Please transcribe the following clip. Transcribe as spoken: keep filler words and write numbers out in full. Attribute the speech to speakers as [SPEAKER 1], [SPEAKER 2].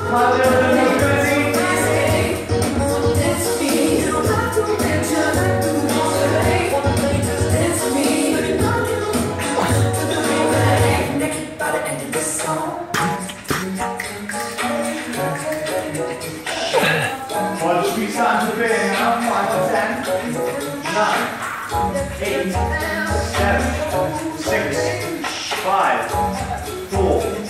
[SPEAKER 1] Well, just be starting to bit now. Five to ten. Nine. Eight. Seven. Six. Five. Four.